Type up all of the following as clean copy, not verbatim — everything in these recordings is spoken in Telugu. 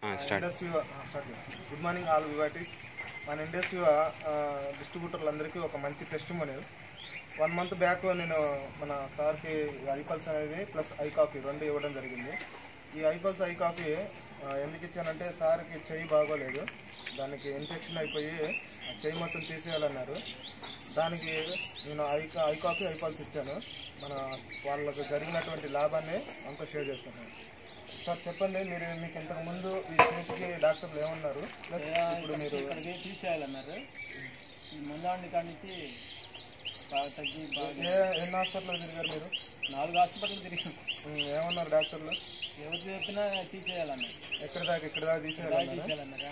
Good morning all వివాటీస్. మన ఇండస్ట్రీ డిస్ట్రిబ్యూటర్లందరికీ ఒక మంచి టెస్టిమోనీ. 1 month బ్యాక్ నేను మన సార్కి ఐపల్స్ అనేది ప్లస్ ఐ కాఫీ 2 ఇవ్వడం జరిగింది. ఈ ఐపల్స్ ఐ కాఫీ ఎందుకు ఇచ్చానంటే సార్కి చెయ్యి బాగోలేదు, దానికి ఇన్ఫెక్షన్ అయిపోయి చెయ్యి మొత్తం తీసేయాలన్నారు. దానికి నేను ఐ కాఫీ ఐపల్స్ ఇచ్చాను. మన వాళ్ళకు జరిగినటువంటి లాభాన్ని అంతా షేర్ చేసుకుంటాను. సార్ చెప్పండి, మీకు ఇంతకు ముందు ఈ చేతికి డాక్టర్లు ఏమన్నారు? ప్లస్ ఇప్పుడు మీరు ఇక్కడికి తీసేయాలన్నారు. ఈ ముందాండి కాడి నుంచి బాగా తగ్గి ఎన్ని హాస్పిటల్ తిరిగారు మీరు? 4 హాస్పిటల్ తిరిగాం. ఏమన్నారు డాక్టర్లు? ఎవరు చెప్పినా తీసేయాలన్నారు. ఇక్కడ దాకా తీసేయాలన్నారు.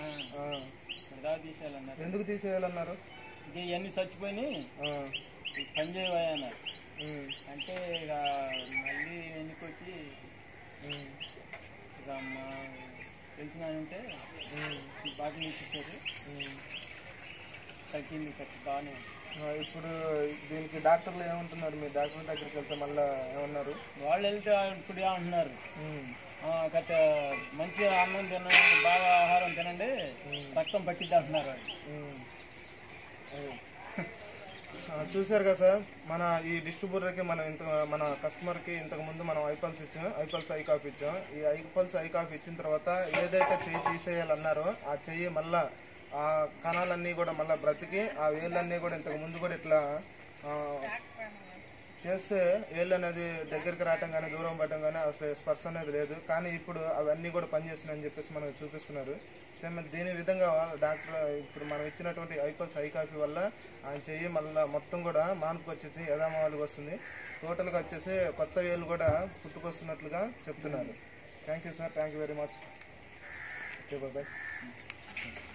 ఎందుకు తీసేయాలన్నారు? ఇక ఇవన్నీ చచ్చిపోయినాయి, పని చేయవన్నారు. అంటే ఇక మళ్ళీ ఎన్నికి వచ్చి ఇక మా తెలిసిన ఉంటే బాగా తీసేసారు. తగ్గింది బాగానే. ఇప్పుడు దీనికి డాక్టర్లు ఏమంటున్నారు? మీ డాక్టర్ దగ్గరికి వెళ్తే మళ్ళీ ఏమన్నారు? వాళ్ళు వెళ్తే ఇప్పుడు ఏమంటున్నారు, గత మంచి అన్నం తినండి, బాగా ఆహారం తినండి, రక్తం పట్టిద్ది అంటున్నారు. చూసారు కదా సార్, మన ఈ డిస్ట్రిబ్యూటర్కి మన కస్టమర్కి ఇంతకుముందు మనం ఐపల్స్ ఇచ్చాం, ఐపల్స్ ఐ కాఫీ ఇచ్చాం. ఈ ఐపల్స్ ఐ కాఫీ ఇచ్చిన తర్వాత ఏదైతే చెయ్యి తీసేయాలన్నారో ఆ చెయ్యి మళ్ళా ఆ కణాలన్నీ కూడా మళ్ళీ బ్రతికి ఆ వేళ్ళన్నీ కూడా ఇంతకు ముందు కూడా ఇట్లా చేస్తే వేళ్ళు అనేది దగ్గరికి రావటం కానీ దూరం పడటం కానీ అసలు స్పర్శ అనేది లేదు. కానీ ఇప్పుడు అవన్నీ కూడా పనిచేస్తున్నాయని చెప్పేసి మనకు చూపిస్తున్నారు. సేమ్ దీని విధంగా డాక్టర్ ఇప్పుడు మనం ఇచ్చినటువంటి ఐపల్స్ ఐ కాఫీ వల్ల ఆయన చెయ్యి మళ్ళీ మొత్తం కూడా మార్పుకి వచ్చేసి యథామాలకు వస్తుంది. టోటల్గా వచ్చేసి కొత్త వేలు కూడా పుట్టుకొస్తున్నట్లుగా చెప్తున్నారు. Thank you sir, thank you very much. Okay bye.